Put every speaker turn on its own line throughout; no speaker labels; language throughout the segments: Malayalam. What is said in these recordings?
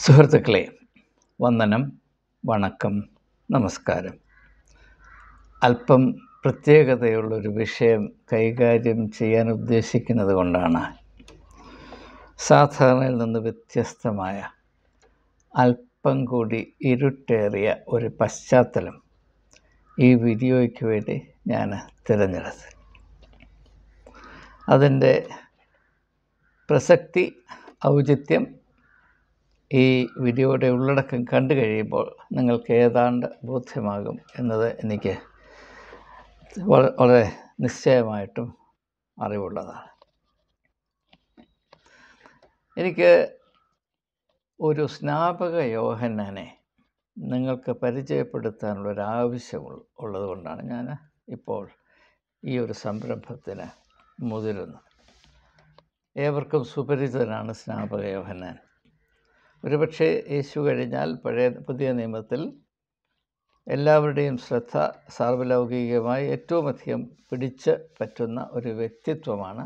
സുഹൃത്തുക്കളെ, വന്ദനം, വണക്കം, നമസ്കാരം. അല്പം പ്രത്യേകതയുള്ളൊരു വിഷയം കൈകാര്യം ചെയ്യാൻ ഉദ്ദേശിക്കുന്നത് കൊണ്ടാണ് സാധാരണയിൽ നിന്ന് വ്യത്യസ്തമായ അല്പം കൂടി ഇരുട്ടേറിയ ഒരു പശ്ചാത്തലം ഈ വീഡിയോയ്ക്ക് വേണ്ടി ഞാൻ തിരഞ്ഞെടുത്തത്. അതിൻ്റെ പ്രസക്തി, ഔചിത്യം ഈ വീഡിയോയുടെ ഉള്ളടക്കം കണ്ടു കഴിയുമ്പോൾ നിങ്ങൾക്ക് ഏതാണ്ട് ബോധ്യമാകും എന്നത് എനിക്ക് വളരെ നിശ്ചയമായിട്ടും അറിവുള്ളതാണ്. എനിക്ക് ഒരു സ്നാപക യോഹന്നാനെ നിങ്ങൾക്ക് പരിചയപ്പെടുത്താനുള്ളൊരാവശ്യം ഉള്ളതുകൊണ്ടാണ് ഞാൻ ഇപ്പോൾ ഈ ഒരു സംരംഭത്തിന് മുതിരുന്നത്. ഏവർക്കും സുപരിചിതനാണ് സ്നാപക യോഹന്നാൻ. ഒരുപക്ഷെ യേശു കഴിഞ്ഞാൽ പുതിയ നിയമത്തിൽ എല്ലാവരുടെയും ശ്രദ്ധ സാർവലൗകികമായി ഏറ്റവും അധികം പിടിച്ച് പറ്റുന്ന ഒരു വ്യക്തിത്വമാണ്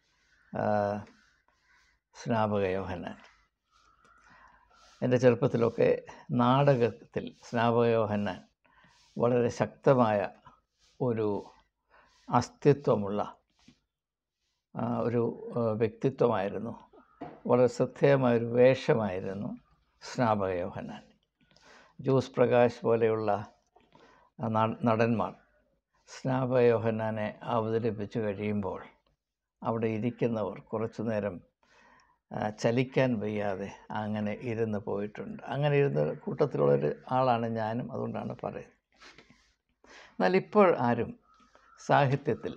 സ്നാപക യോഹന്നാൻ. എൻ്റെ ചെറുപ്പത്തിലൊക്കെ നാടകത്തിൽ സ്നാപക യോഹന്നാൻ വളരെ ശക്തമായ ഒരു അസ്തിത്വമുള്ള ഒരു വ്യക്തിത്വമായിരുന്നു. വളരെ ശ്രദ്ധേയമായൊരു വേഷമായിരുന്നു സ്നാപക യോഹന്നാൻ. ജോസ് പ്രകാശ് പോലെയുള്ള നടന്മാർ സ്നാപക യോഹന്നാനെ അവതരിപ്പിച്ചു കഴിയുമ്പോൾ അവിടെ ഇരിക്കുന്നവർ കുറച്ചു നേരം ചലിക്കാൻ വയ്യാതെ അങ്ങനെ ഇരുന്ന് പോയിട്ടുണ്ട്. അങ്ങനെ ഇരുന്ന കൂട്ടത്തിലുള്ളൊരു ആളാണ് ഞാനും, അതുകൊണ്ടാണ് പറയുന്നത്. എന്നാൽ ഇപ്പോൾ ആരും സാഹിത്യത്തിൽ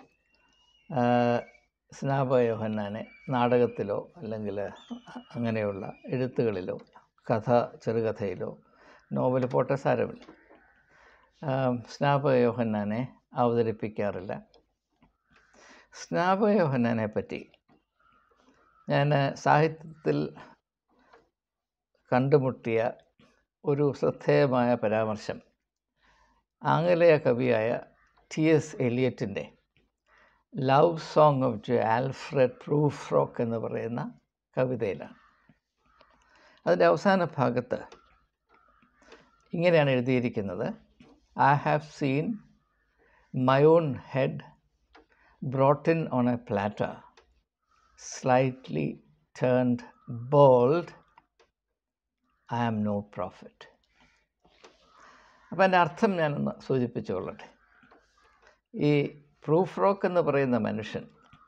സ്നാപക യോഹന്നാനെ നാടകത്തിലോ അല്ലെങ്കിൽ അങ്ങനെയുള്ള എഴുത്തുകളിലോ ചെറുകഥയിലോ നോവൽ പോട്ടെ സാരമില്ല, സ്നാപക യോഹന്നാനെ അവതരിപ്പിക്കാറില്ല. സ്നാപക യോഹന്നാനെ പറ്റി ഞാൻ സാഹിത്യത്തിൽ കണ്ടുമുട്ടിയ ഒരു ശ്രദ്ധേയമായ പരാമർശം ആംഗലേയ കവിയായ T.S. എലിയറ്റിൻ്റെ love song of J Alfred Prufrock എന്ന് പറയുന്ന കവിതയിലാണ്. അതിൻ്റെ അവസാന ഭാഗത്ത് ഇങ്ങനെയാണ് എഴുതിയിരിക്കുന്നത്: I have seen my own head brought in on a platter, slightly turned bald. I am no prophet. അപ്പം എൻ്റെ അർത്ഥം ഞാനൊന്ന് സൂചിപ്പിച്ചുകൊള്ളട്ടെ. ഈ പ്രൂഫ്രോക്ക് എന്ന് പറയുന്ന മനുഷ്യൻ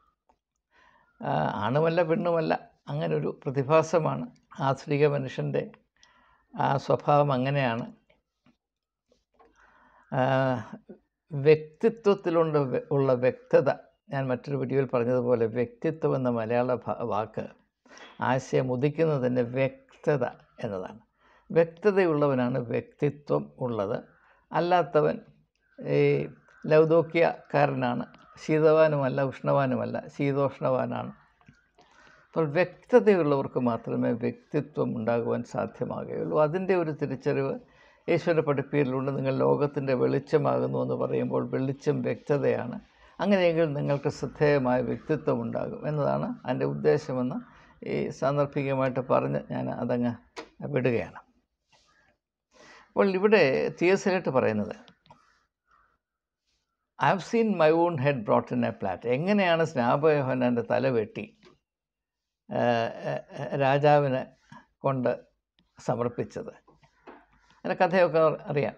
ആണുമല്ല പെണ്ണുമല്ല, അങ്ങനൊരു പ്രതിഭാസമാണ്. ആധുനിക മനുഷ്യൻ്റെ ആ സ്വഭാവം അങ്ങനെയാണ്. വ്യക്തിത്വത്തിലുള്ള വ്യക്തത, ഞാൻ മറ്റൊരു വീഡിയോയിൽ പറഞ്ഞതുപോലെ വ്യക്തിത്വം എന്ന മലയാള വാക്ക് ആശയം ഉദിക്കുന്നതിൻ്റെ വ്യക്തത എന്നതാണ്. വ്യക്തതയുള്ളവനാണ് വ്യക്തിത്വം ഉള്ളത്. അല്ലാത്തവൻ ഈ ലൗദോക്യക്കാരനാണ്. ശീതവാനുമല്ല, ഉഷ്ണവാനുമല്ല, ശീതോഷ്ണവാനാണ്. അപ്പോൾ വ്യക്തതയുള്ളവർക്ക് മാത്രമേ വ്യക്തിത്വം ഉണ്ടാകുവാൻ സാധ്യമാകുകയുള്ളൂ. അതിൻ്റെ ഒരു തിരിച്ചറിവ് യേശുവിൻ്റെ പഠിപ്പീരിലുണ്ട്. നിങ്ങൾ ലോകത്തിൻ്റെ വെളിച്ചമാകുന്നു എന്ന് പറയുമ്പോൾ വെളിച്ചം വ്യക്തതയാണ്. അങ്ങനെയെങ്കിൽ നിങ്ങൾക്ക് ശ്രദ്ധേയമായ വ്യക്തിത്വം ഉണ്ടാകും എന്നതാണ് എൻ്റെ ഉദ്ദേശമെന്ന് ഈ സാന്ദർഭികമായിട്ട് പറഞ്ഞ് ഞാൻ അതങ്ങ് വിടുകയാണ്. അപ്പോൾ ഇവിടെ T.S. എലിയറ്റ് പറയുന്നത് I have seen my own head brought in a platter. എങ്ങനെയാണ് സ്നാപക യോഹന്നാൻ്റെ തല വെട്ടി രാജാവിനെ കൊണ്ട് സമർപ്പിച്ചത്? അതിൻ്റെ കഥയൊക്കെ അറിയാം.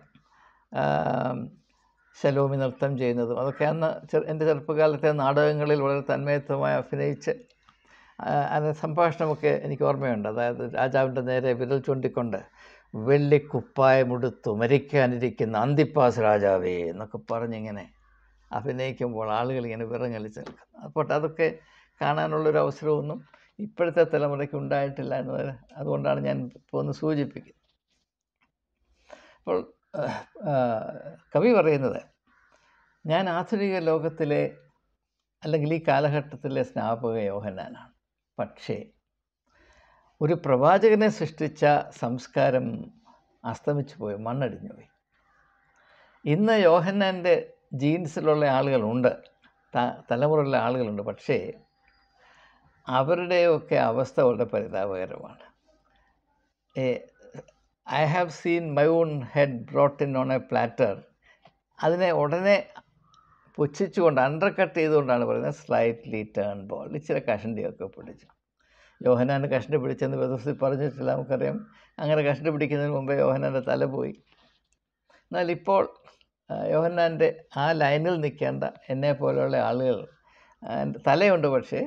ശലോമി നൃത്തം ചെയ്യുന്നതും അതൊക്കെ അന്ന് എൻ്റെ ചെറുപ്പകാലത്തെ നാടകങ്ങളിൽ വളരെ തന്മയത്വമായി അഭിനയിച്ച് അതിൻ്റെ സംഭാഷണമൊക്കെ എനിക്ക് ഓർമ്മയുണ്ട്. അതായത് രാജാവിൻ്റെ നേരെ വിരൽ ചൂണ്ടിക്കൊണ്ട് വെള്ളിക്കുപ്പായമുടുത്തു മരിക്കാനിരിക്കുന്ന അന്തിപ്പാസ് രാജാവേ എന്നൊക്കെ പറഞ്ഞിങ്ങനെ അഭിനയിക്കുമ്പോൾ ആളുകൾ ഇങ്ങനെ വിറങ്ങലിച്ച് നിൽക്കുന്നു. അപ്പോൾ അതൊക്കെ കാണാനുള്ളൊരു അവസരമൊന്നും ഇപ്പോഴത്തെ തലമുറയ്ക്ക് ഉണ്ടായിട്ടില്ല എന്നത് അതുകൊണ്ടാണ് ഞാൻ ഇപ്പോൾ ഒന്ന് സൂചിപ്പിക്കുന്നത്. അപ്പോൾ കവി പറയുന്നത്, ഞാൻ ആധുനിക ലോകത്തിലെ അല്ലെങ്കിൽ ഈ കാലഘട്ടത്തിലെ സ്നാപക യോഹന്നാനാണ്. പക്ഷേ ഒരു പ്രവാചകനെ സൃഷ്ടിച്ച സംസ്കാരം അസ്തമിച്ചു പോയി, മണ്ണടിഞ്ഞു പോയി. ഇന്ന് യോഹന്നാൻ്റെ ജീൻസിലുള്ള ആളുകളുണ്ട്, തലമുറയിലുള്ള ആളുകളുണ്ട്. പക്ഷേ അവരുടെയൊക്കെ അവസ്ഥ വളരെ പരിതാപകരമാണ്. I have seen my own head brought in on a platter, അതിനെ ഉടനെ പുച്ഛിച്ചുകൊണ്ട് അണ്ടർ കട്ട് ചെയ്തുകൊണ്ടാണ് പറയുന്നത് സ്ലൈറ്റ്ലി ടേൺ ബോൾ, ഇച്ചിരി കഷണ്ടിയൊക്കെ പിടിച്ചു. യോഹന്നാൻ കഷണ്ടി പിടിച്ചെന്ന് വേദപുസ്തകത്തിൽ പറഞ്ഞിട്ടില്ല, നമുക്കറിയാം. അങ്ങനെ കഷണ്ടി പിടിക്കുന്നതിന് മുമ്പേ യോഹന്നാൻ്റെ തല പോയി. എന്നാൽ ഇപ്പോൾ യോഹന്നാൻ്റെ ആ ലൈനിൽ നിൽക്കേണ്ട എന്നെ പോലെയുള്ള ആളുകൾ, തലയുണ്ട് പക്ഷേ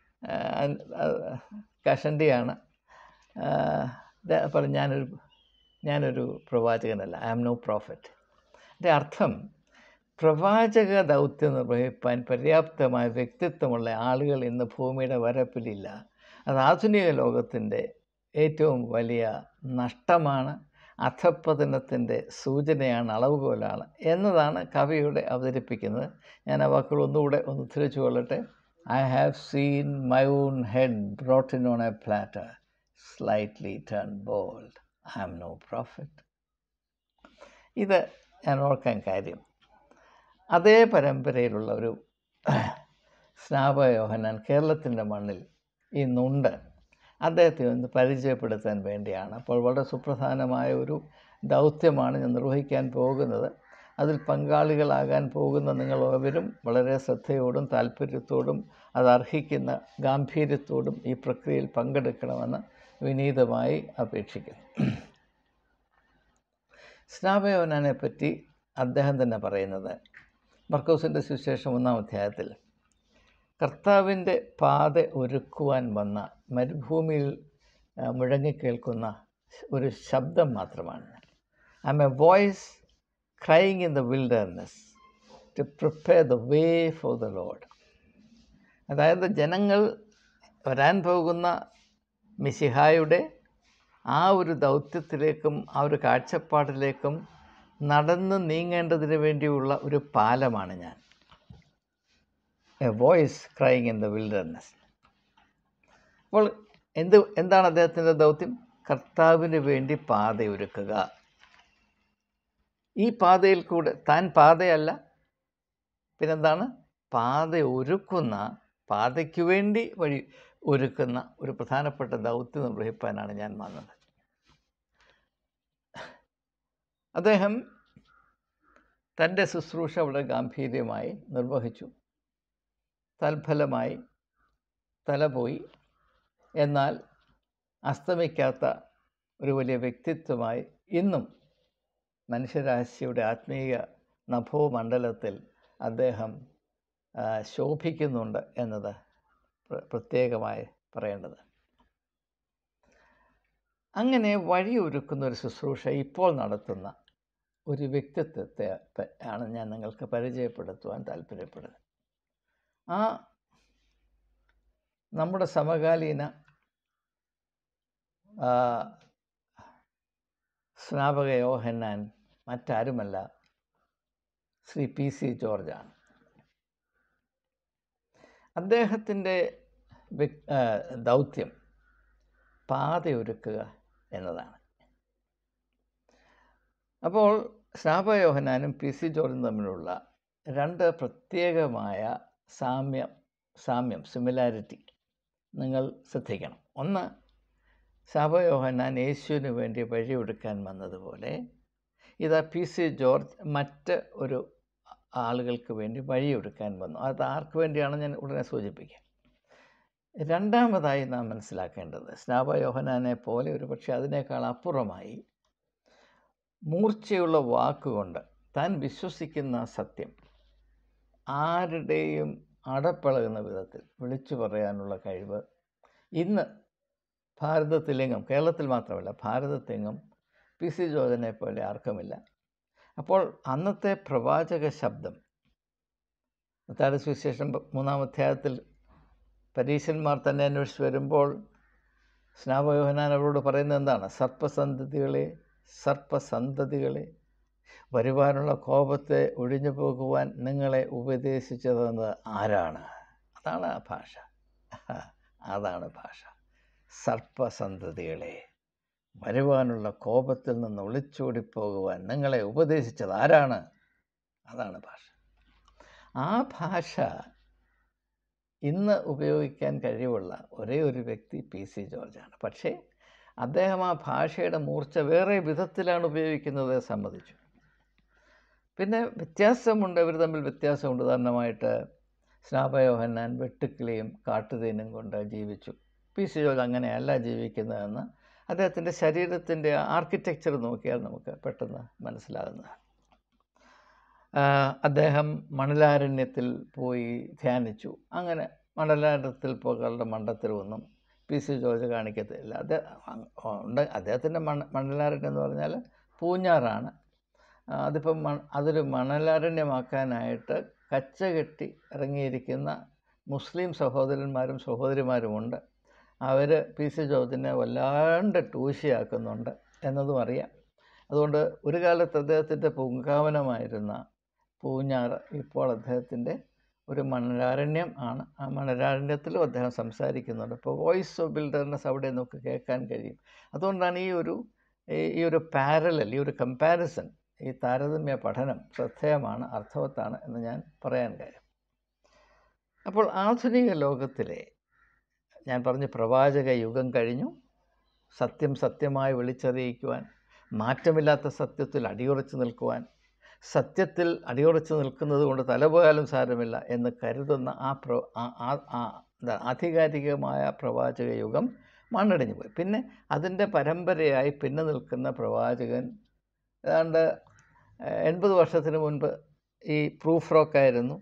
കഷണ്ടിയാണ്. പറഞ്ഞു ഞാനൊരു പ്രവാചകനല്ല, ഐ ആം നോ പ്രോഫറ്റ്. എൻ്റെ അർത്ഥം, പ്രവാചക ദൗത്യം നിർവഹിക്കാൻ പര്യാപ്തമായ വ്യക്തിത്വമുള്ള ആളുകൾ ഇന്ന് ഭൂമിയുടെ വരപ്പിലില്ല. അത് ആധുനിക ലോകത്തിൻ്റെ ഏറ്റവും വലിയ നഷ്ടമാണ്, അധപ്പതനത്തിൻ്റെ സൂചനയാണ്, അളവുകോലാണ് എന്നതാണ് കവിയുടെ അവതരിപ്പിക്കുന്നത്. ഞാൻ ആ വാക്കുകൾ ഒന്നുകൂടെ ഒന്ന് ഉദ്ധരിച്ചു കൊള്ളട്ടെ. I have seen my own head brought in on a platter, slightly turn bald, I am no prophet. ഇത് ഞാൻ ഓർക്കാൻ കാര്യം, അതേ പരമ്പരയിലുള്ള ഒരു സ്നാപക യോഹന്നാൻ കേരളത്തിൻ്റെ മണ്ണിൽ ഇന്നുണ്ട്. അദ്ദേഹത്തെ ഒന്ന് പരിചയപ്പെടുത്താൻ വേണ്ടിയാണ്. അപ്പോൾ വളരെ സുപ്രധാനമായ ഒരു ദൗത്യമാണ് ഞാൻ നിർവഹിക്കാൻ പോകുന്നത്. അതിൽ പങ്കാളികളാകാൻ പോകുന്ന നിങ്ങളേവരും വളരെ ശ്രദ്ധയോടും താല്പര്യത്തോടും അതർഹിക്കുന്ന ഗാംഭീര്യത്തോടും ഈ പ്രക്രിയയിൽ പങ്കെടുക്കണമെന്ന് വിനീതമായി അപേക്ഷിക്കുന്നു. സ്നാപക യോഹന്നാനെ പറ്റി അദ്ദേഹം തന്നെ പറയുന്നത് മർക്കോസിൻ്റെ സുവിശേഷം 1-ാം അധ്യായത്തിൽ, കർത്താവിൻ്റെ പാത ഒരുക്കുവാൻ വന്ന മരുഭൂമിയിൽ മുഴങ്ങിക്കേൾക്കുന്ന ഒരു ശബ്ദം മാത്രമാണ്. I am a voice crying in the wilderness to prepare the way for the Lord. അതായത് ജനങ്ങൾ വരാൻ പോകുന്ന മിശിഹായുടെ ആ ഒരു ദൗത്യത്തിലേക്കും ആ ഒരു കാഴ്ചപ്പാടിലേക്കും നടന്ന് നീങ്ങേണ്ടതിന് വേണ്ടിയുള്ള ഒരു പാലമാണ് ഞാൻ. A voice crying in the wilderness. അപ്പോൾ എന്താണ് അദ്ദേഹത്തിൻ്റെ ദൗത്യം? കർത്താവിന് വേണ്ടി പാതയൊരുക്കുക. ഈ പാതയിൽ കൂടെ താൻ പാതയല്ല, പിന്നെന്താണ്? പാത ഒരുക്കുന്ന, പാതയ്ക്ക് വേണ്ടി വഴി ഒരുക്കുന്ന ഒരു പ്രധാനപ്പെട്ട ദൗത്യം നിർവഹിക്കാനാണ് ഞാൻ വന്നത്. അദ്ദേഹം തൻ്റെ ശുശ്രൂഷ വളരെ ഗാംഭീര്യമായി നിർവഹിച്ചു. തൽഫലമായി തല പോയി. എന്നാൽ അസ്തമിക്കാത്ത ഒരു വലിയ വ്യക്തിത്വമായി ഇന്നും മനുഷ്യരാശിയുടെ ആത്മീയ നഭോമണ്ഡലത്തിൽ അദ്ദേഹം ശോഭിക്കുന്നുണ്ട് എന്നത് പ്രത്യേകമായി പറയേണ്ടത്. അങ്ങനെ വഴിയൊരുക്കുന്ന ഒരു ശുശ്രൂഷ ഇപ്പോൾ നടത്തുന്ന ഒരു വ്യക്തിത്വത്തെ ആണ് ഞാൻ നിങ്ങൾക്ക് പരിചയപ്പെടുത്തുവാൻ താല്പര്യപ്പെടുന്നത്. ആ നമ്മുടെ സമകാലീന സ്നാപക യോഹന്നാൻ മറ്റാരുമല്ല, ശ്രീ PC ജോർജാണ്. അദ്ദേഹത്തിൻ്റെ ദൗത്യം പാതയൊരുക്കുക എന്നതാണ്. അപ്പോൾ സ്നാപക യോഹന്നാനും PC ജോർജും തമ്മിലുള്ള രണ്ട് പ്രത്യേകമായ സാമ്യം സിമിലാരിറ്റി നിങ്ങൾ ശ്രദ്ധിക്കണം. ഒന്ന്, സ്നാപക യോഹന്നാൻ യേശുവിന് വേണ്ടി വഴിയൊടുക്കാൻ വന്നതുപോലെ ഇതാ PC ജോർജ് മറ്റ് ഒരു ആളുകൾക്ക് വേണ്ടി വഴിയൊടുക്കാൻ വന്നു. അത് ആർക്ക് വേണ്ടിയാണ് ഞാൻ ഉടനെ സൂചിപ്പിക്കാം. രണ്ടാമതായി നാം മനസ്സിലാക്കേണ്ടത്, സ്നാപക യോഹന്നാനെ പോലെ ഒരു പക്ഷേ അതിനേക്കാൾ അപ്പുറമായി മൂർച്ചയുള്ള വാക്കുകൊണ്ട് താൻ വിശ്വസിക്കുന്ന സത്യം ആരുടെയും അടപ്പളകുന്ന വിധത്തിൽ വിളിച്ചു പറയാനുള്ള കഴിവ് ഇന്ന് ഭാരതത്തിലെങ്ങും, കേരളത്തിൽ മാത്രമല്ല ഭാരതത്തെങ്ങും PC ജോർജിനെ പോലെ ആർക്കുമില്ല. അപ്പോൾ അന്നത്തെ പ്രവാചക ശബ്ദം, മത്തായിയുടെ സുവിശേഷം 3-ാം അധ്യായത്തിൽ പരീശന്മാർ തന്നെ അന്വേഷിച്ച് വരുമ്പോൾ സ്നാപക യോഹന്നാൻ അവരോട് പറയുന്നത് എന്താണ്? സർപ്പസന്തതികളെ വരുവാനുള്ള കോപത്തെ ഒഴിഞ്ഞു പോകുവാൻ നിങ്ങളെ ഉപദേശിച്ചതെന്ന് ആരാണ്? അതാണ് ആ ഭാഷ, അതാണ് ഭാഷ. സർപ്പസന്തതികളെ വരുവാനുള്ള കോപത്തിൽ നിന്ന് ഒളിച്ചോടിപ്പോകുവാൻ നിങ്ങളെ ഉപദേശിച്ചത് ആരാണ്? അതാണ് ഭാഷ. ആ ഭാഷ ഇന്ന് ഉപയോഗിക്കാൻ കഴിവുള്ള ഒരേ ഒരു വ്യക്തി PC ജോർജാണ്. പക്ഷേ അദ്ദേഹം ആ ഭാഷയുടെ മൂർച്ച വേറെ വിധത്തിലാണ് ഉപയോഗിക്കുന്നത് സമ്മതിച്ചു. പിന്നെ വ്യത്യാസമുണ്ട്, ഇവർ തമ്മിൽ വ്യത്യാസമുണ്ട്. ഉദാഹരണമായിട്ട് സ്നാപക യോഹന്നാൻ വെട്ടുക്കിളിയും കാട്ടുതേനും കൊണ്ട് ജീവിച്ചു. പി സി ജോർജ് അങ്ങനെയല്ല ജീവിക്കുന്നതെന്ന് അദ്ദേഹത്തിൻ്റെ ശരീരത്തിൻ്റെ ആർക്കിടെക്ചർ നോക്കിയാൽ നമുക്ക് പെട്ടെന്ന് മനസ്സിലാകുന്നതാണ്. അദ്ദേഹം മണലാരണ്യത്തിൽ പോയി ധ്യാനിച്ചു. അങ്ങനെ മണലാരണ്യത്തിൽ പോകാനുള്ള മണ്ടത്തരമൊന്നും പി സി ജോർജ് കാണിക്കത്തില്ല. അദ്ദേഹത്തിൻ്റെ മണലാരണ്യം എന്ന് പറഞ്ഞാൽ പൂഞ്ഞാറാണ്. അതിപ്പം അതൊരു മണലാരണ്യമാക്കാനായിട്ട് കച്ച കെട്ടി ഇറങ്ങിയിരിക്കുന്ന മുസ്ലിം സഹോദരന്മാരും സഹോദരിമാരുമുണ്ട്. അവർ പി സി ജോർജിനെ വല്ലാണ്ട് ടൂശിയാക്കുന്നുണ്ട് എന്നതും അറിയാം. അതുകൊണ്ട് ഒരു കാലത്ത് അദ്ദേഹത്തിൻ്റെ പൂങ്കാവനമായിരുന്ന പൂഞ്ഞാറ് ഇപ്പോൾ അദ്ദേഹത്തിൻ്റെ ഒരു മണലാരണ്യം ആണ്. ആ മണലാരണ്യത്തിലും അദ്ദേഹം സംസാരിക്കുന്നുണ്ട്. ഇപ്പോൾ വോയിസ് ഓഫ് ബിൽഡർനെസ് അവിടെ നമുക്ക് കേൾക്കാൻ കഴിയും. അതുകൊണ്ടാണ് ഈ ഒരു പാരലൽ, ഈ ഒരു കമ്പാരിസൺ, ഈ താരതമ്യ പഠനം ശ്രദ്ധേയമാണ്, അർത്ഥവത്താണ് എന്ന് ഞാൻ പറയാൻ കാര്യം. അപ്പോൾ ആധുനിക ലോകത്തിലെ ഞാൻ പറഞ്ഞ പ്രവാചക യുഗം കഴിഞ്ഞു. സത്യം സത്യമായി വിളിച്ചറിയിക്കുവാൻ, മാറ്റമില്ലാത്ത സത്യത്തിൽ അടിയുറച്ചു നിൽക്കുവാൻ, സത്യത്തിൽ അടിയുറച്ചു നിൽക്കുന്നത് കൊണ്ട് തലപോയാലും സാരമില്ല എന്ന് കരുതുന്ന ആധികാരികമായ പ്രവാചക യുഗം മണ്ണടിഞ്ഞു പോയി. പിന്നെ അതിൻ്റെ പരമ്പരയായി പിന്നെ നിൽക്കുന്ന പ്രവാചകൻ ഏതാണ്ട് 80 വർഷത്തിന് മുൻപ് ഈ പ്രൂഫ് റോക്കായിരുന്നു.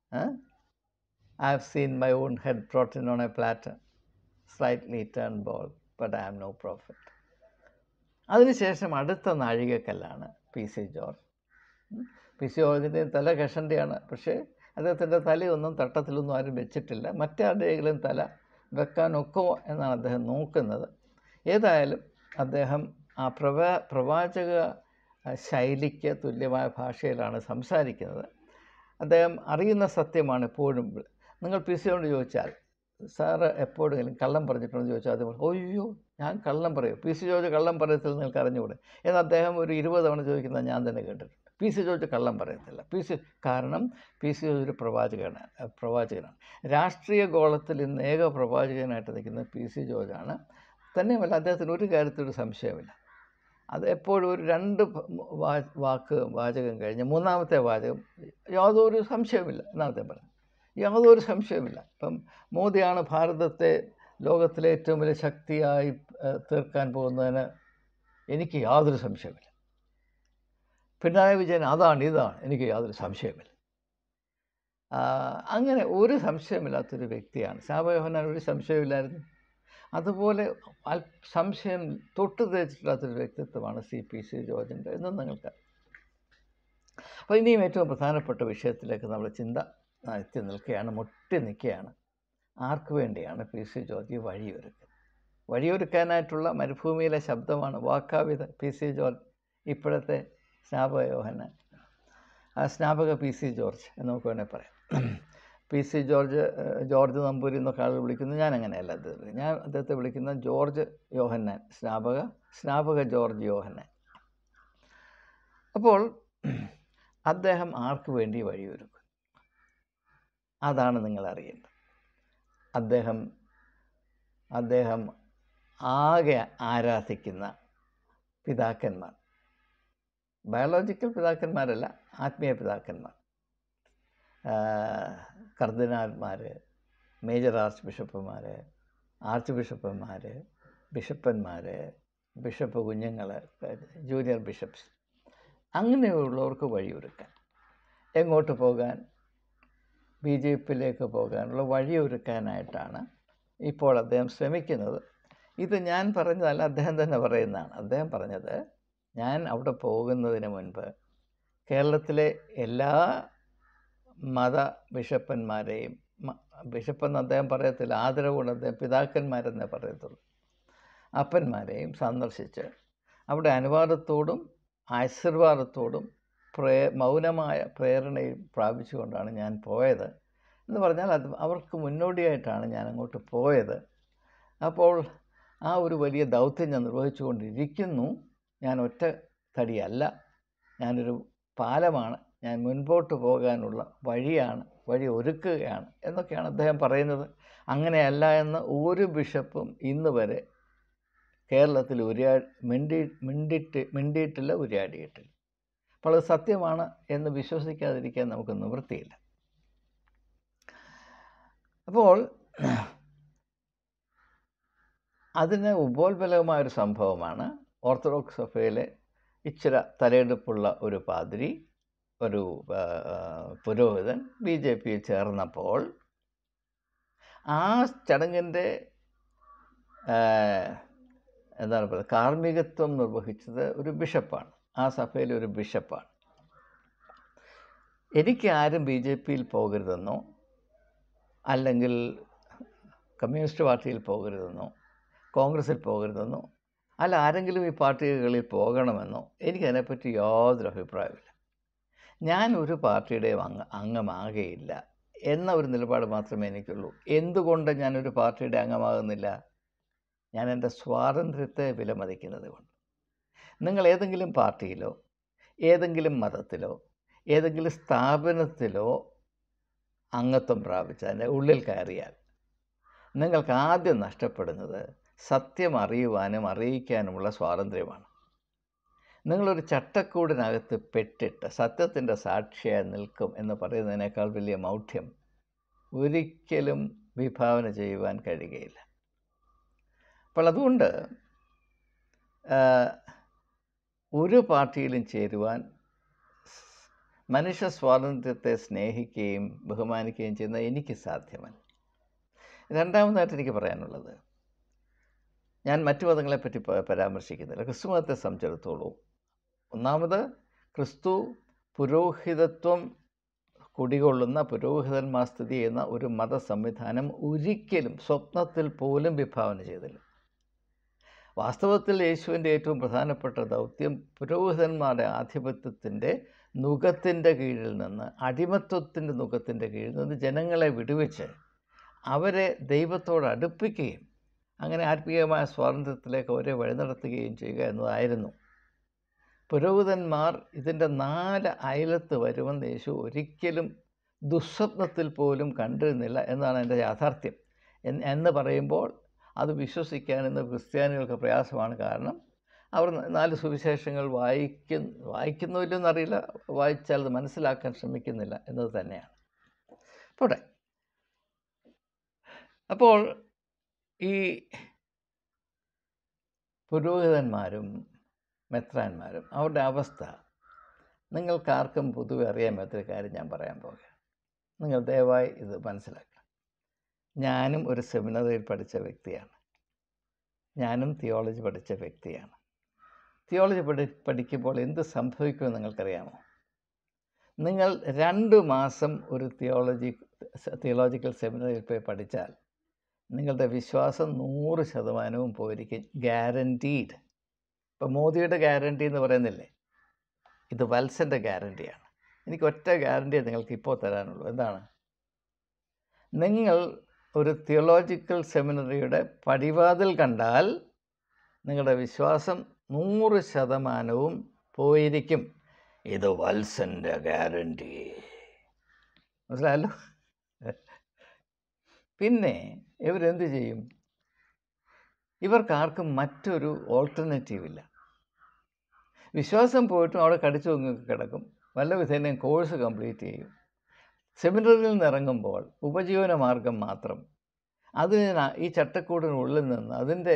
I have seen my own head brought in on a platter, slightly turned bald, but I am no prophet. അതിനുശേഷം അടുത്ത നാഴികക്കല്ലാണ് P C George. P C ജോർജിൻ്റെ തല കഷണ്ടിയാണ്, പക്ഷേ അദ്ദേഹത്തിൻ്റെ തലയൊന്നും തട്ടത്തിലൊന്നും ആരും വെച്ചിട്ടില്ല. മറ്റാരുടെയെങ്കിലും തല വെക്കാനൊക്കുമോ എന്നാണ് അദ്ദേഹം നോക്കുന്നത്. ഏതായാലും അദ്ദേഹം ആ പ്രവാചക ശൈലിക്ക് തുല്യമായ ഭാഷയിലാണ് സംസാരിക്കുന്നത്. അദ്ദേഹം അറിയുന്ന സത്യമാണ് എപ്പോഴും. നിങ്ങൾ പി സി യോട് ചോദിച്ചാൽ, സാറ് എപ്പോഴെങ്കിലും കള്ളം പറഞ്ഞിട്ടുണ്ടെന്ന് ചോദിച്ചാൽ അദ്ദേഹം അയ്യോ ഞാൻ കള്ളം പറയും. പി സി ജോർജ് കള്ളം പറയത്തില്ല, നിങ്ങൾക്ക് അറിഞ്ഞുകൂടെ എന്ന് അദ്ദേഹം ഒരു 20 തവണ ചോദിക്കുന്നത് ഞാൻ തന്നെ കേട്ടിട്ടുണ്ട്. പി സി ജോർജ് കള്ളം പറയത്തില്ല. കാരണം പി സി ജോർജ് ഒരു പ്രവാചകനാണ്. രാഷ്ട്രീയ ഗോളത്തിൽ ഇന്ന് ഏക പ്രവാചകനായിട്ട് നിൽക്കുന്ന പി സി ജോർജാണ്. തന്നെയുമല്ല, അദ്ദേഹത്തിന് ഒരു കാര്യത്തിലൊരു സംശയമില്ല. അത് എപ്പോഴും ഒരു 2 വാചകം കഴിഞ്ഞ് മൂന്നാമത്തെ വാചകം യാതൊരു സംശയവുമില്ല എന്നാണ് അദ്ദേഹം പറഞ്ഞത്. യാതൊരു സംശയവുമില്ല. ഇപ്പം മോദിയാണ് ഭാരതത്തെ ലോകത്തിലെ ഏറ്റവും വലിയ ശക്തിയായി തീർക്കാൻ പോകുന്നതിന് എനിക്ക് യാതൊരു സംശയമില്ല. പിണറായി വിജയൻ ഇതാണ് എനിക്ക് യാതൊരു സംശയമില്ല. അങ്ങനെ ഒരു സംശയമില്ലാത്തൊരു വ്യക്തിയാണ്. സ്നാപക യോഹന്നാൻ ഒരു സംശയമില്ലായിരുന്നു. അതുപോലെ സംശയം തൊട്ട് തേച്ചിട്ടില്ലാത്തൊരു വ്യക്തിത്വമാണ് പി സി ജോർജിൻ്റെ എന്നും നിങ്ങൾക്കറിയാം. അപ്പോൾ ഇനിയും ഏറ്റവും പ്രധാനപ്പെട്ട വിഷയത്തിലേക്ക് നമ്മൾ ചിന്ത എത്തി നിൽക്കുകയാണ്. ആർക്ക് വേണ്ടിയാണ് പി സി ജോർജ് വഴിയൊരുക്കാനായിട്ടുള്ള മരുഭൂമിയിലെ ശബ്ദമാണ് വാക്കാവിത പി സി ജോർജ്, ഇപ്പോഴത്തെ സ്നാപക യോഹന്നാൻ, സ്നാപക പി സി ജോർജ് എന്ന് നമുക്ക് വേണേൽ പറയാം. പി സി ജോർജ് നമ്പൂരി എന്നൊക്കെ ആളുകൾ വിളിക്കുന്നു. ഞാൻ അങ്ങനെയല്ല ഞാൻ അദ്ദേഹത്തെ വിളിക്കുന്ന ജോർജ് യോഹന്നാൻ, സ്നാപക ജോർജ് യോഹന്നാൻ. അപ്പോൾ അദ്ദേഹം ആർക്ക് വേണ്ടി വഴിയൊരുക്കും? അതാണ് നിങ്ങൾ അറിയേണ്ടത്. അദ്ദേഹം ആകെ ആരാധിക്കുന്ന പിതാക്കന്മാർ, ബയോളജിക്കൽ പിതാക്കന്മാരല്ല, ആത്മീയ പിതാക്കന്മാർ, കർദിനാൾമാർ, മേജർ ആർച്ച് ബിഷപ്പുമാർ, ആർച്ച് ബിഷപ്പന്മാർ, ബിഷപ്പ് കുഞ്ഞുങ്ങൾ, ജൂനിയർ ബിഷപ്സ്, അങ്ങനെയുള്ളവർക്ക് വഴിയൊരുക്കാൻ, എങ്ങോട്ട് പോകാൻ, BJP-യിലേക്ക് പോകാനുള്ള വഴിയൊരുക്കാനായിട്ടാണ് ഇപ്പോൾ അദ്ദേഹം ശ്രമിക്കുന്നത്. ഇത് ഞാൻ പറഞ്ഞതല്ല, അദ്ദേഹം തന്നെ പറയുന്നതാണ്. അദ്ദേഹം പറഞ്ഞത്, ഞാൻ അവിടെ പോകുന്നതിന് മുൻപ് കേരളത്തിലെ എല്ലാ മത ബിഷപ്പന്മാരെയും, ബിഷപ്പെന്ന് അദ്ദേഹം പറയത്തില്ല, ആദരവുകൊണ്ട് അദ്ദേഹം പിതാക്കന്മാരെന്നേ പറയത്തുള്ളൂ, അപ്പന്മാരെയും സന്ദർശിച്ച് അവിടെ അനുവാദത്തോടും ആശീർവാദത്തോടും മൗനമായ പ്രേരണയും പ്രാപിച്ചുകൊണ്ടാണ് ഞാൻ പോയത് എന്ന് പറഞ്ഞാൽ, അത് അവർക്ക് മുന്നോടിയായിട്ടാണ് ഞാൻ അങ്ങോട്ട് പോയത്. അപ്പോൾ ആ ഒരു വലിയ ദൗത്യം ഞാൻ നിർവഹിച്ചുകൊണ്ടിരിക്കുന്നു. ഞാൻ ഒറ്റ തടിയല്ല, ഞാനൊരു പാലമാണ്, ഞാൻ മുൻപോട്ട് പോകാനുള്ള വഴി ഒരുക്കുകയാണ് എന്നൊക്കെയാണ് അദ്ദേഹം പറയുന്നത്. അങ്ങനെയല്ല എന്ന് ഒരു ബിഷപ്പും ഇന്ന് വരെ കേരളത്തിൽ മിണ്ടിയിട്ടില്ല, ഉരിയാടിയിട്ടില്ല. അപ്പോൾ അത് സത്യമാണ് എന്ന് വിശ്വസിക്കാതിരിക്കാൻ നമുക്ക് നിവൃത്തിയില്ല. അപ്പോൾ അതിന് ഉപോത്ബലകമായൊരു സംഭവമാണ് ഓർത്തഡോക്സ് സഭയിലെ ഇച്ചിര തലയെടുപ്പുള്ള ഒരു പാതിരി, ഒരു പുരോഹിതൻ BJP ചേർന്നപ്പോൾ ആ ചടങ്ങിൻ്റെ എന്താണ് പറയുക, കാർമ്മികത്വം നിർവഹിച്ചത് ഒരു ബിഷപ്പാണ്. ആ സഭയിലെ ഒരു ബിഷപ്പാണ്. എനിക്ക് ആരും BJPയിൽ പോകരുതെന്നോ അല്ലെങ്കിൽ കമ്മ്യൂണിസ്റ്റ് പാർട്ടിയിൽ പോകരുതെന്നോ കോൺഗ്രസ്സിൽ പോകരുതെന്നോ അല്ല ആരെങ്കിലും ഈ പാർട്ടികളിൽ പോകണമെന്നോ എനിക്കതിനെപ്പറ്റി യാതൊരു അഭിപ്രായമില്ല. ഞാൻ ഒരു പാർട്ടിയുടെയും അംഗമാകുകയില്ല എന്ന ഒരു നിലപാട് മാത്രമേ എനിക്കുള്ളൂ. എന്തുകൊണ്ട് ഞാനൊരു പാർട്ടിയുടെ അംഗമാകുന്നില്ല? ഞാൻ എൻ്റെ സ്വാതന്ത്ര്യത്തെ വിലമതിക്കുന്നത് കൊണ്ട്. നിങ്ങൾ ഏതെങ്കിലും പാർട്ടിയിലോ ഏതെങ്കിലും മതത്തിലോ ഏതെങ്കിലും സ്ഥാപനത്തിലോ അംഗത്വം പ്രാപിച്ച് അതിൻ്റെ ഉള്ളിൽ കയറിയാൽ നിങ്ങൾക്ക് ആദ്യം നഷ്ടപ്പെടുന്നത് സത്യം അറിയുവാനും അറിയിക്കാനുമുള്ള സ്വാതന്ത്ര്യമാണ്. നിങ്ങളൊരു ചട്ടക്കൂടിനകത്ത് പെട്ടിട്ട് സത്യത്തിൻ്റെ സാക്ഷിയായി നിൽക്കും എന്ന് പറയുന്നതിനേക്കാൾ വലിയ മൗഢ്യം ഒരിക്കലും വിഭാവന ചെയ്യുവാൻ കഴിയുകയില്ല. അപ്പോൾ അതുകൊണ്ട് ഒരു പാർട്ടിയിലും ചേരുവാൻ മനുഷ്യ സ്വാതന്ത്ര്യത്തെ സ്നേഹിക്കുകയും ബഹുമാനിക്കുകയും ചെയ്യുന്ന എനിക്ക് സാധ്യമല്ല. രണ്ടാമതായിട്ട് എനിക്ക് പറയാനുള്ളത്, ഞാൻ മറ്റു മതങ്ങളെപ്പറ്റി പരാമർശിക്കുന്നില്ല. ക്രിസ്തു മതത്തെ സംബന്ധിച്ചിടത്തോളം ഒന്നാമത് ക്രിസ്തു പുരോഹിതത്വം കുടികൊള്ളുന്ന പുരോഹിതന്മാർ സ്ഥിതി ചെയ്യുന്ന ഒരു മത സംവിധാനം ഒരിക്കലും സ്വപ്നത്തിൽ പോലും വിഭാവന ചെയ്തില്ല. വാസ്തവത്തിൽ യേശുവിൻ്റെ ഏറ്റവും പ്രധാനപ്പെട്ട ദൗത്യം പുരോഹിതന്മാരുടെ ആധിപത്യത്തിൻ്റെ നുകത്തിൻ്റെ കീഴിൽ നിന്ന്, അടിമത്വത്തിൻ്റെ നുകത്തിൻ്റെ കീഴിൽ നിന്ന് ജനങ്ങളെ വിടുവിച്ച് അവരെ ദൈവത്തോട് അടുപ്പിക്കുകയും അങ്ങനെ ആത്മീയമായ സ്വാതന്ത്ര്യത്തിലേക്ക് അവരെ വഴിനടത്തുകയും ചെയ്യുക എന്നതായിരുന്നു. പുരോഹിതന്മാർ ഇതിൻ്റെ 4 അയലത്ത് വരുമെന്ന് യേശു ഒരിക്കലും ദുസ്വപ്നത്തിൽ പോലും കണ്ടിരുന്നില്ല എന്നതാണ് എൻ്റെ യാഥാർത്ഥ്യം. എന്ന് പറയുമ്പോൾ അത് വിശ്വസിക്കാൻ ഇന്ന് ക്രിസ്ത്യാനികൾക്ക് പ്രയാസമാണ്. കാരണം അവർ 4 സുവിശേഷങ്ങൾ വായിക്കുന്നില്ലെന്നറിയില്ല, വായിച്ചാൽ അത് മനസ്സിലാക്കാൻ ശ്രമിക്കുന്നില്ല എന്നത് തന്നെയാണ്. പോട്ടെ. അപ്പോൾ ഈ പുരോഹിതന്മാരും മെത്രാന്മാരും അവരുടെ അവസ്ഥ നിങ്ങൾക്കാർക്കും പൊതുവെ അറിയാൻ പറ്റാത്തൊരു കാര്യം ഞാൻ പറയാൻ പോകുകയാണ്. നിങ്ങൾ ദയവായി ഇത് മനസ്സിലാക്കണം. ഞാനും ഒരു സെമിനറിയിൽ പഠിച്ച വ്യക്തിയാണ്. ഞാനും തിയോളജി പഠിച്ച വ്യക്തിയാണ്. തിയോളജി പഠിക്കുമ്പോൾ എന്ത് സംഭവിക്കുമെന്ന് നിങ്ങൾക്കറിയാമോ? നിങ്ങൾ 2 മാസം ഒരു തിയോളജിക്കൽ സെമിനറിയിൽ പോയി പഠിച്ചാൽ നിങ്ങളുടെ വിശ്വാസം 100% പോയിരിക്കും. ഗ്യാരൻറ്റീഡ്. ഇപ്പോൾ മോദിയുടെ ഗ്യാരൻറ്റി എന്ന് പറയുന്നില്ലേ, ഇത് വത്സൻ്റെ ഗ്യാരൻറ്റിയാണ്. എനിക്ക് ഒറ്റ ഗ്യാരൻറ്റിയെ നിങ്ങൾക്ക് ഇപ്പോൾ തരാനുള്ളൂ. എന്താണ്? നിങ്ങൾ ഒരു തിയോളജിക്കൽ സെമിനറിയുടെ പടിവാതിൽ കണ്ടാൽ നിങ്ങളുടെ വിശ്വാസം 100% പോയിരിക്കും. ഇത് വത്സൻ്റെ ഗ്യാരൻറ്റി. മനസ്സിലായല്ലോ? പിന്നെ ഇവരെന്ത് ചെയ്യും? ഇവർക്കാർക്കും മറ്റൊരു ഓൾട്ടർനേറ്റീവ് ഇല്ല. വിശ്വാസം പോയിട്ടും അവിടെ കടിച്ചു തൂങ്ങി കിടക്കും. വല്ല വിധേനയും കോഴ്സ് കംപ്ലീറ്റ് ചെയ്യും. സെമിനറിയിൽ നിന്ന് ഇറങ്ങുമ്പോൾ ഉപജീവന മാർഗം മാത്രം. അതിന് ഈ ചട്ടക്കൂടിനുള്ളിൽ നിന്ന് അതിൻ്റെ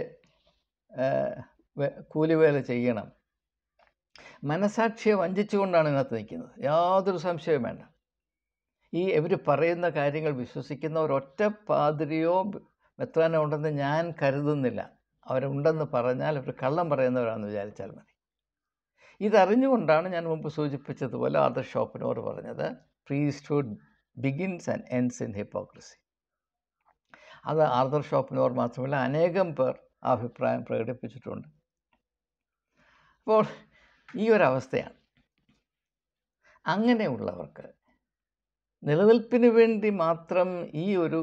കൂലിവേല ചെയ്യണം. മനസാക്ഷിയെ വഞ്ചിച്ചുകൊണ്ടാണ് ഇതിനകത്ത് നിൽക്കുന്നത്. യാതൊരു സംശയവും വേണ്ട. ഇവർ പറയുന്ന കാര്യങ്ങൾ വിശ്വസിക്കുന്ന ഒരൊറ്റ പാതിരിയോ മെത്രാനോ ഉണ്ടെന്ന് ഞാൻ കരുതുന്നില്ല. അവരുണ്ടെന്ന് പറഞ്ഞാൽ അവർ കള്ളം പറയുന്നവരാണെന്ന് വിചാരിച്ചാൽ മതി. ഇതറിഞ്ഞുകൊണ്ടാണ് ഞാൻ മുമ്പ് സൂചിപ്പിച്ചതുപോലെ ആർതർ ഷോപ്പനോർ പറഞ്ഞത്, priesthood begins and ends in hypocrisy. അത് ആർതർ ഷോപ്പനോർ മാത്രമല്ല അനേകം പേർ ആ അഭിപ്രായം പ്രകടിപ്പിച്ചിട്ടുണ്ട്. അപ്പോൾ ഈ ഒരവസ്ഥയാണ്. അങ്ങനെയുള്ളവർക്ക് നിലനിൽപ്പിന് വേണ്ടി മാത്രം ഈ ഒരു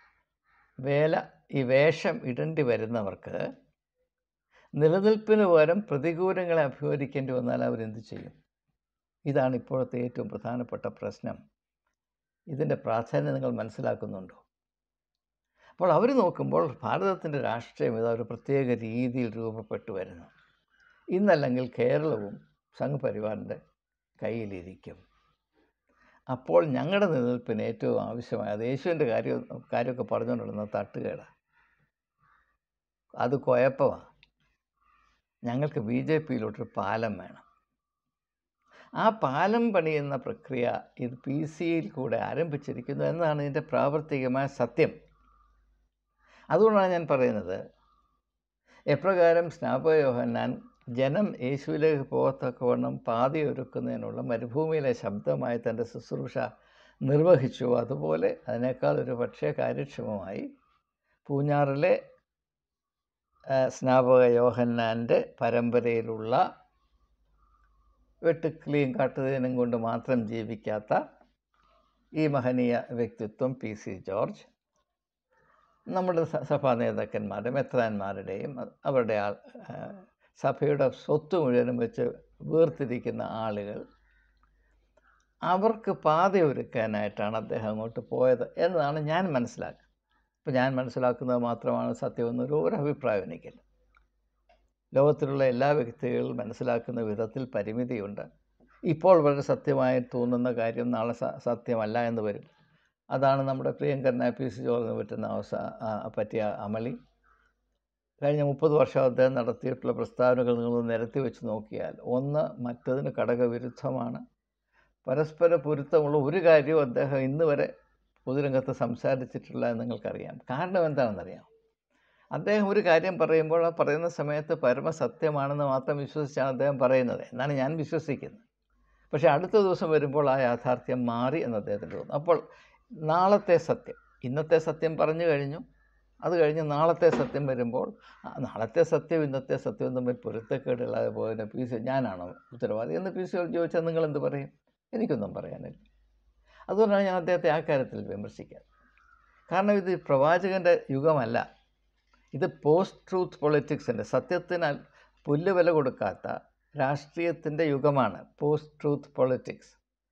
വേഷം ഇടേണ്ടി വരുന്നവർക്ക് നിലനിൽപ്പിന് പകരം പ്രതികൂലങ്ങളെ അഭിമുഖീകരിക്കേണ്ടി വന്നാൽ അവരെന്ത് ചെയ്യും? ഇതാണ് ഇപ്പോഴത്തെ ഏറ്റവും പ്രധാനപ്പെട്ട പ്രശ്നം. ഇതിൻ്റെ പ്രാധാന്യം നിങ്ങൾ മനസ്സിലാക്കുന്നുണ്ടോ? അപ്പോൾ അവർ നോക്കുമ്പോൾ ഭാരതത്തിൻ്റെ രാഷ്ട്രീയം ഇതാ ഒരു പ്രത്യേക രീതിയിൽ രൂപപ്പെട്ടു വരുന്നു. ഇന്നല്ലെങ്കിൽ കേരളവും സംഘപരിവാറിൻ്റെ കയ്യിലിരിക്കും. അപ്പോൾ ഞങ്ങളുടെ നിലനിൽപ്പിന് ഏറ്റവും ആവശ്യമായത് യേശുവിൻ്റെ കാര്യമൊക്കെ പറഞ്ഞുകൊണ്ടിരുന്ന തട്ടുകേടാണ്, അത് കുഴപ്പമാണ്. ഞങ്ങൾക്ക് BJPയിലോട്ടൊരു പാലം വേണം. ആ പാലം പണിയുന്ന പ്രക്രിയ ഇത് PCയിൽ കൂടെ ആരംഭിച്ചിരിക്കുന്നു എന്നതാണ് ഇതിൻ്റെ പ്രാവർത്തികമായ സത്യം. അതുകൊണ്ടാണ് ഞാൻ പറയുന്നത്, എപ്രകാരം സ്നാപക യോഹന്നാൻ ജനം യേശുവിലേക്ക് പോകത്തക്കവണ്ണം പാതയൊരുക്കുന്നതിനുള്ള മരുഭൂമിയിലെ ശബ്ദമായി തൻ്റെ ശുശ്രൂഷ നിർവഹിച്ചു, അതുപോലെ അതിനേക്കാൾ ഒരു പക്ഷേ കാര്യക്ഷമമായി പൂഞ്ഞാറിലെ സ്നാപക യോഹന്നാൻ്റെ പരമ്പരയിലുള്ള വെട്ടുക്കിളിയും കാട്ടുതേനും കൊണ്ട് മാത്രം ജീവിക്കാത്ത ഈ മഹനീയ വ്യക്തിത്വം PC ജോർജ് നമ്മുടെ സഭാ നേതാക്കന്മാരുടെ മെത്രാന്മാരുടെയും അവരുടെ സഭയുടെ സ്വത്ത് മുഴുവനും വെച്ച് വേർതിരിക്കുന്ന ആളുകൾ, അവർക്ക് പാതയൊരുക്കാനായിട്ടാണ് അദ്ദേഹം അങ്ങോട്ട് പോയത് എന്നതാണ് ഞാൻ മനസ്സിലാക്കുന്നത്. ഇപ്പോൾ ഞാൻ മനസ്സിലാക്കുന്നത് മാത്രമാണ് സത്യമെന്നൊരു അഭിപ്രായം എനിക്കില്ല. ലോകത്തിലുള്ള എല്ലാ വ്യക്തികളും മനസ്സിലാക്കുന്ന വിധത്തിൽ പരിമിതിയുണ്ട്. ഇപ്പോൾ വളരെ സത്യമായി തോന്നുന്ന കാര്യം നാളെ സത്യമല്ല എന്ന് വരും. അതാണ് നമ്മുടെ പ്രിയങ്കരനായ PC ജോർജിന് പറ്റിയ അമളി. കഴിഞ്ഞ 30 വർഷം അദ്ദേഹം നടത്തിയിട്ടുള്ള പ്രസ്താവനകൾ നിങ്ങൾ നിരത്തി വെച്ച് നോക്കിയാൽ ഒന്ന് മറ്റതിന് ഘടകവിരുദ്ധമാണ്. പരസ്പര പൊരുത്തമുള്ള ഒരു കാര്യവും അദ്ദേഹം ഇന്ന് വരെ പൊതുരംഗത്ത് സംസാരിച്ചിട്ടില്ല എന്ന് നിങ്ങൾക്കറിയാം. കാരണം എന്താണെന്നറിയാം? അദ്ദേഹം ഒരു കാര്യം പറയുമ്പോൾ ആ പറയുന്ന സമയത്ത് പരമസത്യമാണെന്ന് മാത്രം വിശ്വസിച്ചാണ് അദ്ദേഹം പറയുന്നത് എന്നാണ് ഞാൻ വിശ്വസിക്കുന്നത്. പക്ഷേ അടുത്ത ദിവസം വരുമ്പോൾ ആ യാഥാർത്ഥ്യം മാറി എന്ന് അദ്ദേഹത്തിന് തോന്നുന്നു. അപ്പോൾ നാളത്തെ സത്യം, ഇന്നത്തെ സത്യം പറഞ്ഞു കഴിഞ്ഞു, അത് കഴിഞ്ഞ് നാളത്തെ സത്യം വരുമ്പോൾ നാളത്തെ സത്യം ഇന്നത്തെ സത്യവും തമ്മിൽ പൊരുത്തക്കേടില്ലാതെ പോയതിന് PC ഞാനാണോ ഉത്തരവാദി എന്ന് PC ചോദിച്ചാൽ നിങ്ങൾ എന്ത് പറയും? എനിക്കൊന്നും പറയാനില്ല. അതുകൊണ്ടാണ് ഞാൻ അദ്ദേഹത്തെ ആ കാര്യത്തിൽ വിമർശിക്കുക. കാരണം ഇത് പ്രവാചകൻ്റെ യുഗമല്ല, ഇത് പോസ്റ്റ് ട്രൂത്ത് പൊളിറ്റിക്സിൻ്റെ, സത്യത്തിന് പുല്ലുവില കൊടുക്കാത്ത രാഷ്ട്രീയത്തിൻ്റെ യുഗമാണ് പോസ്റ്റ് ട്രൂത്ത് പൊളിറ്റിക്സ്.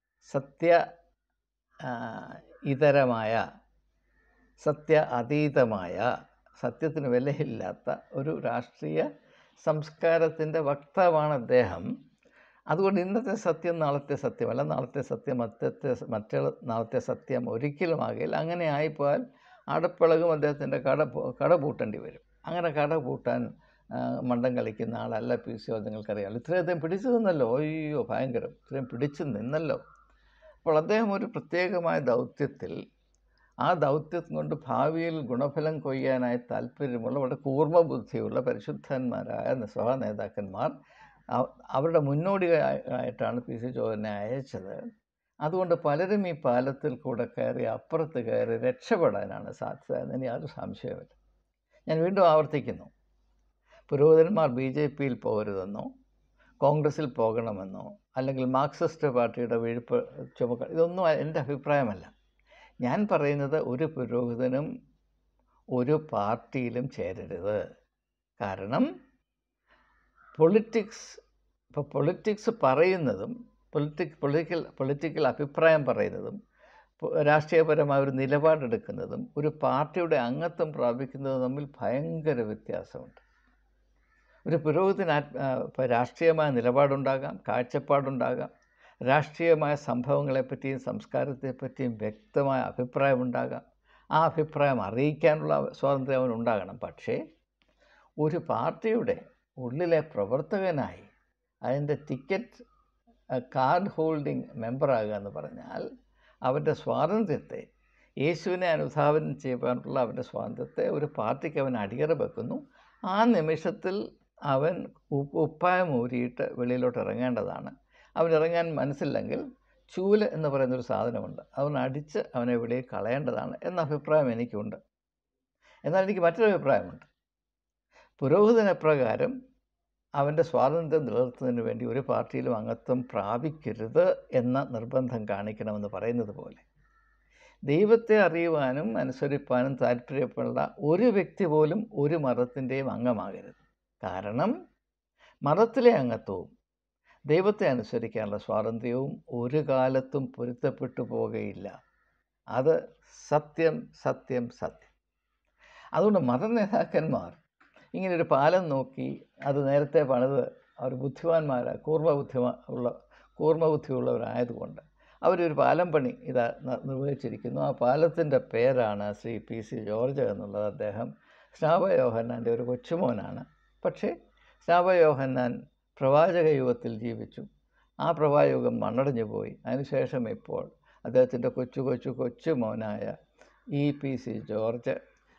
ഇതരമായ, സത്യ അതീതമായ, സത്യത്തിന് വിലയില്ലാത്ത ഒരു രാഷ്ട്രീയ സംസ്കാരത്തിൻ്റെ വക്താവാണ് അദ്ദേഹം. അതുകൊണ്ട് ഇന്നത്തെ സത്യം നാളത്തെ സത്യമല്ല, നാളത്തെ സത്യം മറ്റേ നാളത്തെ സത്യം ഒരിക്കലും ആകില്ല. അങ്ങനെ ആയിപ്പോയാൽ അടപ്പിളകും, അദ്ദേഹത്തിൻ്റെ കട പൂട്ടേണ്ടി വരും. അങ്ങനെ കട പൂട്ടാൻ മണ്ടം കളിക്കുന്ന ആളല്ല PC ജോർജ്, നിങ്ങൾക്കറിയാമല്ലോ. ഇത്രയും അദ്ദേഹം പിടിച്ചു നിന്നല്ലോ, അയ്യോ ഭയങ്കരം, ഇത്രയും പിടിച്ചു നിന്നല്ലോ. അപ്പോൾ അദ്ദേഹം ഒരു പ്രത്യേകമായ ദൗത്യത്തിൽ, ആ ദൗത്യം കൊണ്ട് ഭാവിയിൽ ഗുണഫലം കൊയ്യാനായി താല്പര്യമുള്ള വളരെ കൂർമ്മബുദ്ധിയുള്ള പരിശുദ്ധന്മാരായ സഭാ നേതാക്കന്മാർ അവരുടെ മുന്നോടിയായിട്ടാണ് PC ജോർജിനെ അയച്ചത്. അതുകൊണ്ട് പലരും ഈ പാലത്തിൽ കൂടെ കയറി അപ്പുറത്ത് കയറി രക്ഷപ്പെടാനാണ് സാധ്യത എന്നതിന് യാതൊരു സംശയമില്ല. ഞാൻ വീണ്ടും ആവർത്തിക്കുന്നു, പുരോഹിതന്മാർ BJPയിൽ പോകരുതെന്നോ കോൺഗ്രസ്സിൽ പോകണമെന്നോ അല്ലെങ്കിൽ മാർക്സിസ്റ്റ് പാർട്ടിയുടെ വിഴുപ്പ് ചുമക്ക, ഇതൊന്നും എൻ്റെ അഭിപ്രായമല്ല. ഞാൻ പറയുന്നത് ഒരു പുരോഹിതനും ഒരു പാർട്ടിയിലും ചേരരുത്. കാരണം പൊളിറ്റിക്സ് പറയുന്നതും പൊളിറ്റിക്കൽ അഭിപ്രായം പറയുന്നതും രാഷ്ട്രീയപരമായ ഒരു നിലപാടെടുക്കുന്നതും ഒരു പാർട്ടിയുടെ അംഗത്വം പ്രാപിക്കുന്നതും തമ്മിൽ ഭയങ്കര വ്യത്യാസമുണ്ട്. ഒരു പുരോഹിതന് രാഷ്ട്രീയമായ നിലപാടുണ്ടാകാം, കാഴ്ചപ്പാടുണ്ടാകാം, രാഷ്ട്രീയമായ സംഭവങ്ങളെപ്പറ്റിയും സംസ്കാരത്തെപ്പറ്റിയും വ്യക്തമായ അഭിപ്രായമുണ്ടാകാം. ആ അഭിപ്രായം അറിയിക്കാനുള്ള സ്വാതന്ത്ര്യം അവനുണ്ടാകണം. പക്ഷേ ഒരു പാർട്ടിയുടെ ഉള്ളിലെ പ്രവർത്തകനായി അതിൻ്റെ ടിക്കറ്റ് കാർഡ് ഹോൾഡിംഗ് മെമ്പറാകുക എന്ന് പറഞ്ഞാൽ അവൻ്റെ സ്വാതന്ത്ര്യത്തെ, യേശുവിനെ അനുധാവനം ചെയ്യാനുള്ള അവൻ്റെ സ്വാതന്ത്ര്യത്തെ ഒരു പാർട്ടിക്ക് അവൻ അടിയറ വെക്കുന്നു. ആ നിമിഷത്തിൽ അവൻ ഉപ്പായം ഊരിയിട്ട് വെളിയിലോട്ട് ഇറങ്ങേണ്ടതാണ്. അവനിറങ്ങാൻ മനസ്സില്ലെങ്കിൽ ചൂല് എന്ന് പറയുന്നൊരു സാധനമുണ്ട്, അടിച്ച് അവനെ വെളിയിൽ കളയേണ്ടതാണ് എന്ന അഭിപ്രായം എനിക്കുണ്ട്. എന്നാൽ എനിക്ക് മറ്റൊരു അഭിപ്രായമുണ്ട്. പുരോഹിതൻ എപ്രകാരം അവൻ്റെ സ്വാതന്ത്ര്യം നിലനിർത്തുന്നതിന് വേണ്ടി ഒരു പാർട്ടിയിലും അംഗത്വം പ്രാപിക്കരുത് എന്ന നിർബന്ധം കാണിക്കണമെന്ന് പറയുന്നത് പോലെ, ദൈവത്തെ അറിയുവാനും അനുസരിപ്പാനും താല്പര്യമുള്ള ഒരു വ്യക്തി പോലും ഒരു മതത്തിൻ്റെയും അംഗമാകരുത്. കാരണം മതത്തിലെ അംഗത്വവും ദൈവത്തെ അനുസരിക്കാനുള്ള സ്വാതന്ത്ര്യവും ഒരു കാലത്തും പൊരുത്തപ്പെട്ടു പോകുകയില്ല. അത് സത്യം സത്യം സത്യം. അതുകൊണ്ട് മതനേതാക്കന്മാർ ഇങ്ങനൊരു പാലം നോക്കി അത് നേരത്തെ പണിത് അവർ ബുദ്ധിമാന്മാരാണ്, കൂർമ്മബുദ്ധിയുള്ളവരായതുകൊണ്ട് അവരൊരു പാലം പണി നിർവഹിച്ചിരിക്കുന്നു. ആ പാലത്തിൻ്റെ പേരാണ് ശ്രീ PC ജോർജ് എന്നുള്ളത്. അദ്ദേഹം സ്നാപക യോഹന്നാൻ്റെ ഒരു കൊച്ചുമോനാണ്. പക്ഷേ സ്നാപക യോഹന്നാൻ പ്രവാചക യുഗത്തിൽ ജീവിച്ചു. ആ പ്രവാചകം മണ്ണടഞ്ഞു പോയി. അതിനുശേഷം ഇപ്പോൾ അദ്ദേഹത്തിൻ്റെ കൊച്ചു മോനായ PC ജോർജ്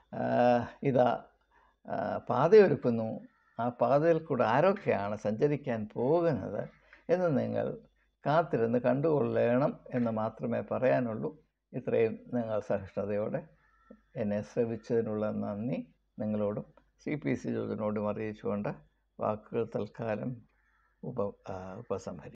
പാതയൊരുക്കുന്നു. ആ പാതയിൽ കൂടെ ആരൊക്കെയാണ് സഞ്ചരിക്കാൻ പോകുന്നത് എന്ന് നിങ്ങൾ കാത്തിരുന്ന് കണ്ടുകൊള്ളണം എന്ന് മാത്രമേ പറയാനുള്ളൂ. ഇത്രയും നിങ്ങൾ സഹിഷ്ണുതയോടെ എന്നെ ശ്രവിച്ചതിനുള്ള നന്ദി നിങ്ങളോടും PC ജോർജിനോടും അറിയിച്ചുകൊണ്ട് വാക്കുകൾ തൽക്കാലം ഉപസംഹരിക്കും.